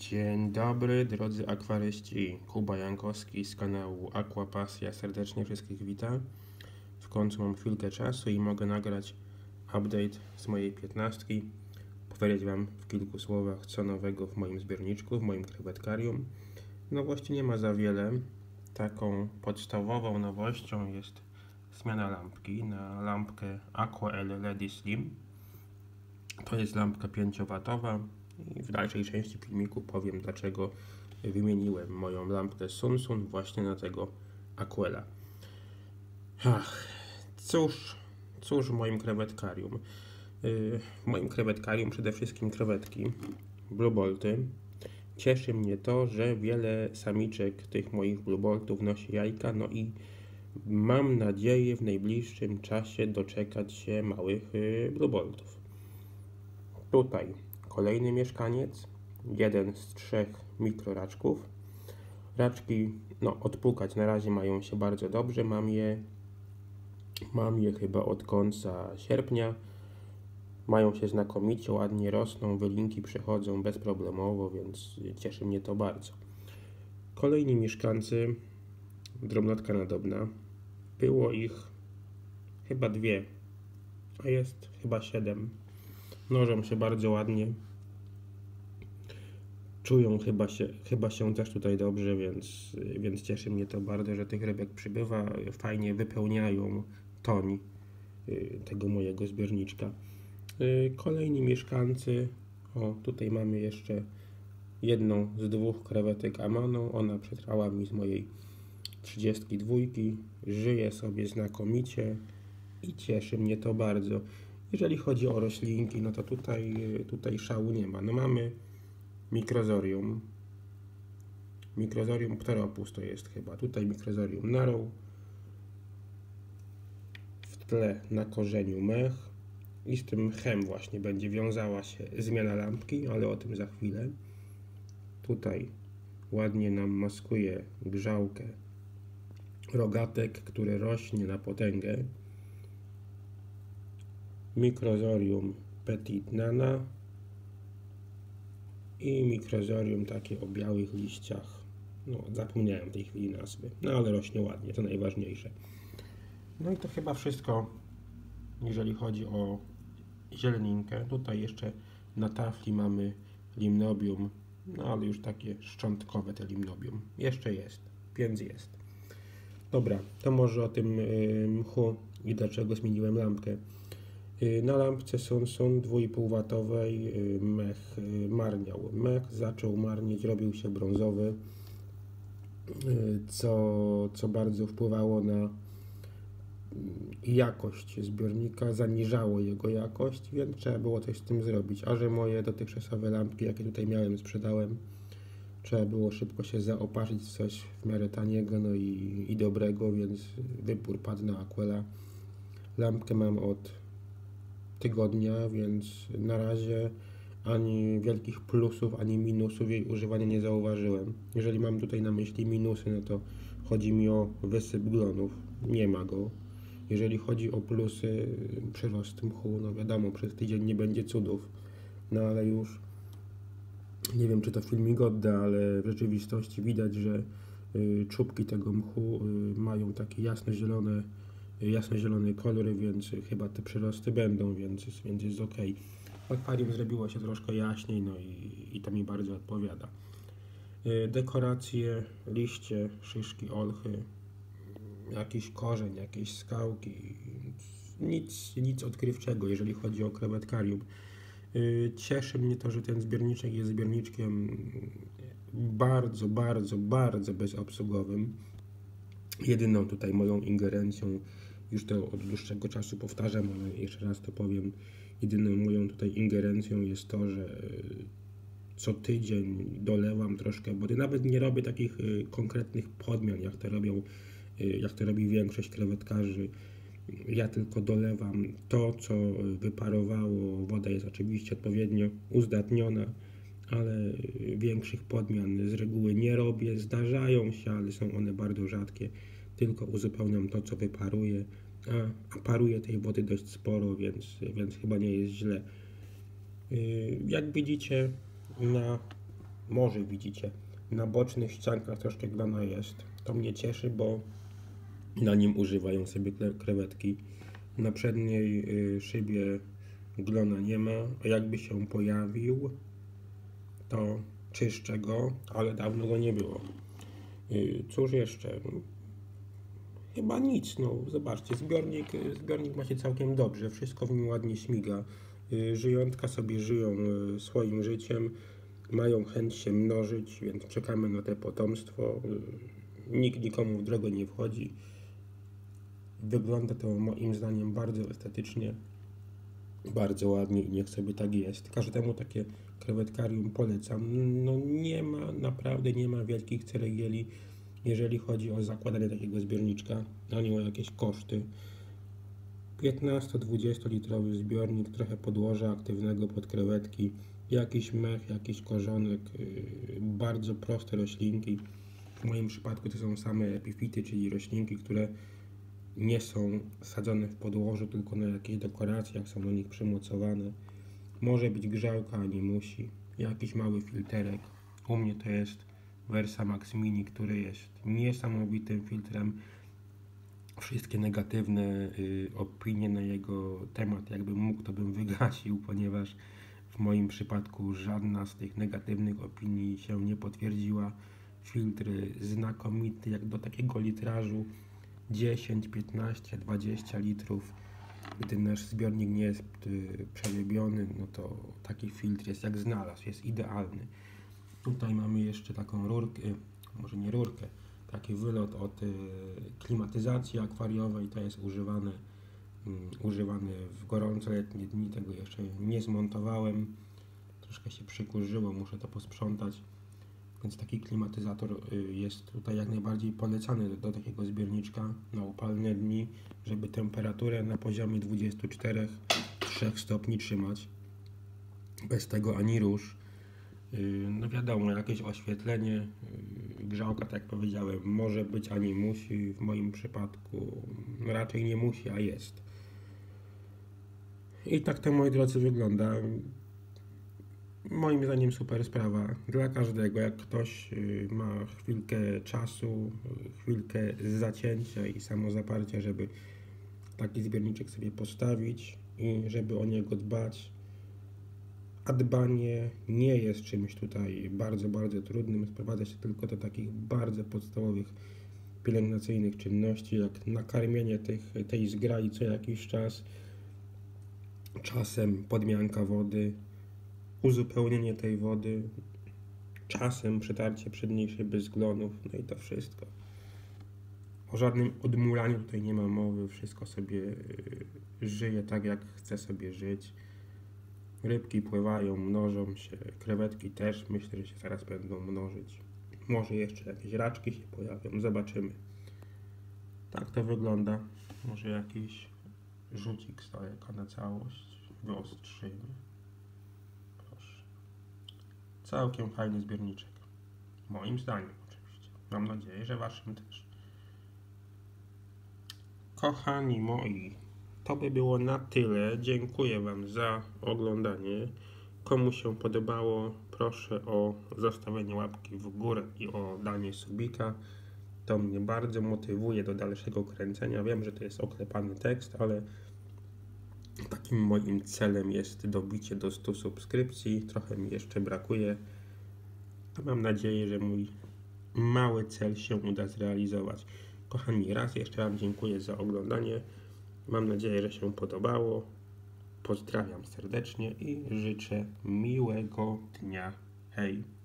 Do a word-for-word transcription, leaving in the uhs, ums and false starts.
Dzień dobry drodzy akwaryści, Kuba Jankowski z kanału Aquapasja serdecznie wszystkich witam. W końcu mam chwilkę czasu i mogę nagrać update z mojej piętnastki, powiedzieć wam w kilku słowach co nowego w moim zbiorniczku, w moim krewetkarium. Nowości nie ma za wiele, taką podstawową nowością jest zmiana lampki na lampkę Aqua L E D Slim. To jest lampka pięciowatowa. I w dalszej części filmiku powiem, dlaczego wymieniłem moją lampkę Sunsun właśnie na tego Aquela. Ach, cóż, cóż w moim krewetkarium. W moim krewetkarium przede wszystkim krewetki, Blue Bolty. Cieszy mnie to, że wiele samiczek tych moich Blue Boltów nosi jajka, no i mam nadzieję w najbliższym czasie doczekać się małych Blue Boltów. Tutaj kolejny mieszkaniec, jeden z trzech mikroraczków. Raczki, no, odpukać na razie mają się bardzo dobrze. Mam je, mam je chyba od końca sierpnia. Mają się znakomicie, ładnie rosną, wylinki przychodzą bezproblemowo, więc cieszy mnie to bardzo. Kolejni mieszkańcy, drobnotka nadobna. Było ich chyba dwie, a jest chyba siedem. Mnożą się bardzo ładnie. Czują chyba się, chyba się też tutaj dobrze, więc, więc cieszy mnie to bardzo, że tych rybek przybywa. Fajnie wypełniają toń tego mojego zbiorniczka. Kolejni mieszkańcy. O, tutaj mamy jeszcze jedną z dwóch krewetek Amano. Ona przetrwała mi z mojej trzydziestki dwójki. Żyje sobie znakomicie i cieszy mnie to bardzo. Jeżeli chodzi o roślinki, no to tutaj, tutaj szału nie ma. No mamy Microzorium. Microzorium Pteropus to jest chyba. Tutaj Microzorium Narrow. W tle na korzeniu mech. I z tym mchem właśnie będzie wiązała się zmiana lampki, ale o tym za chwilę. Tutaj ładnie nam maskuje grzałkę rogatek, który rośnie na potęgę. Microzorium Petit Nana i Microzorium takie o białych liściach. No, zapomniałem w tej chwili nazwy, no ale rośnie ładnie, to najważniejsze. No i to chyba wszystko, jeżeli chodzi o zieleninkę. Tutaj jeszcze na tafli mamy limnobium, no ale już takie szczątkowe te limnobium. Jeszcze jest, więc jest. Dobra, to może o tym mchu i dlaczego zmieniłem lampkę. Na lampce Sunsun dwójpółwatowej mech marniał. Mech zaczął marnieć, robił się brązowy, co, co bardzo wpływało na jakość zbiornika, zaniżało jego jakość, więc trzeba było coś z tym zrobić. A że moje dotychczasowe lampki, jakie tutaj miałem, sprzedałem, trzeba było szybko się zaopatrzyć w coś w miarę taniego, no i, i dobrego, więc wybór padł na Aquela. Lampkę mam od tygodnia, więc na razie ani wielkich plusów, ani minusów jej używania nie zauważyłem. Jeżeli mam tutaj na myśli minusy, no to chodzi mi o wysyp glonów. Nie ma go. Jeżeli chodzi o plusy, przyrost mchu, no wiadomo, przez tydzień nie będzie cudów. No ale już nie wiem, czy to filmik odda, ale w rzeczywistości widać, że y, czubki tego mchu y, mają takie jasno-zielone jasno-zielony kolor, więc chyba te przyrosty będą, więc, więc jest ok. Akwarium zrobiło się troszkę jaśniej, no i, i to mi bardzo odpowiada. Dekoracje, liście, szyszki, olchy, jakiś korzeń, jakieś skałki, nic, nic odkrywczego, jeżeli chodzi o krewetkarium. Cieszy mnie to, że ten zbiorniczek jest zbiorniczkiem bardzo, bardzo, bardzo bezobsługowym. Jedyną tutaj moją ingerencją, już to od dłuższego czasu powtarzam, ale jeszcze raz to powiem, jedyną moją tutaj ingerencją jest to, że co tydzień dolewam troszkę wody. Nawet nie robię takich konkretnych podmian, jak to robią, jak to robi większość krewetkarzy. Ja tylko dolewam to, co wyparowało. Woda jest oczywiście odpowiednio uzdatniona, ale większych podmian z reguły nie robię. Zdarzają się, ale są one bardzo rzadkie. Tylko uzupełniam to, co wyparuje, a, a paruje tej wody dość sporo, więc, więc chyba nie jest źle. Jak widzicie, na może widzicie, na bocznych ściankach troszkę glona jest. To mnie cieszy, bo na nim używają sobie krewetki. Na przedniej y, szybie glona nie ma, a jakby się pojawił, to czyszczę go, ale dawno go nie było. Y, cóż jeszcze? Chyba nic, no zobaczcie, zbiornik, zbiornik ma się całkiem dobrze, wszystko w nim ładnie śmiga. Y, żyjątka sobie żyją y, swoim życiem, mają chęć się mnożyć, więc czekamy na te potomstwo. Y, nikt nikomu w drogę nie wchodzi. Wygląda to moim zdaniem bardzo estetycznie, bardzo ładnie i niech sobie tak jest. Każdemu takie krewetkarium polecam. No nie ma, naprawdę nie ma wielkich ceregieli, jeżeli chodzi o zakładanie takiego zbiorniczka, ani o jakieś koszty. piętnasto-dwudziesto litrowy zbiornik, trochę podłoża aktywnego pod krewetki, jakiś mech, jakiś korzonek, yy, bardzo proste roślinki. W moim przypadku to są same epifity, czyli roślinki, które nie są sadzone w podłożu, tylko na jakichś dekoracjach, są do nich przymocowane. Może być grzałka, a nie musi. Jakiś mały filterek. U mnie to jest Versa Max Mini, który jest niesamowitym filtrem. Wszystkie negatywne y, opinie na jego temat, jakbym mógł, to bym wygasił, ponieważ w moim przypadku żadna z tych negatywnych opinii się nie potwierdziła. Filtr znakomity, jak do takiego litrażu dziesięć, piętnaście, dwadzieścia litrów. Gdy nasz zbiornik nie jest y, przerobiony, no to taki filtr jest jak znalazł, jest idealny. Tutaj mamy jeszcze taką rurkę, może nie rurkę, taki wylot od y, klimatyzacji akwariowej, to jest używane, y, używane w gorące letnie dni, tego jeszcze nie zmontowałem, troszkę się przykurzyło, muszę to posprzątać, więc taki klimatyzator y, jest tutaj jak najbardziej polecany do, do takiego zbiorniczka na upalne dni, żeby temperaturę na poziomie dwudziestu czterech do trzech stopni trzymać, bez tego ani rusz. No wiadomo, jakieś oświetlenie, grzałka, tak jak powiedziałem, może być, a nie musi. W moim przypadku raczej nie musi, a jest. I tak to, moi drodzy, wygląda. Moim zdaniem super sprawa dla każdego. Jak ktoś ma chwilkę czasu, chwilkę zacięcia i samozaparcia, żeby taki zbiorniczek sobie postawić i żeby o niego dbać, a dbanie nie jest czymś tutaj bardzo, bardzo trudnym. Sprowadza się tylko do takich bardzo podstawowych pielęgnacyjnych czynności, jak nakarmienie tych, tej zgrai co jakiś czas, czasem podmianka wody, uzupełnienie tej wody, czasem przetarcie przedniej szyby z glonów, no i to wszystko. O żadnym odmulaniu tutaj nie ma mowy, wszystko sobie żyje tak, jak chce sobie żyć. Rybki pływają, mnożą się, krewetki też, myślę, że się zaraz będą mnożyć. Może jeszcze jakieś raczki się pojawią, zobaczymy. Tak to wygląda. Może jakiś rzucik z daleka na całość, wyostrzymy. Proszę. Całkiem fajny zbiorniczek. Moim zdaniem oczywiście. Mam nadzieję, że waszym też. Kochani moi, to by było na tyle. Dziękuję wam za oglądanie. Komu się podobało, proszę o zostawienie łapki w górę i o danie subika. To mnie bardzo motywuje do dalszego kręcenia. Wiem, że to jest oklepany tekst, ale takim moim celem jest dobicie do stu subskrypcji. Trochę mi jeszcze brakuje. A mam nadzieję, że mój mały cel się uda zrealizować. Kochani, raz jeszcze wam dziękuję za oglądanie. Mam nadzieję, że się podobało. Pozdrawiam serdecznie i życzę miłego dnia. Hej!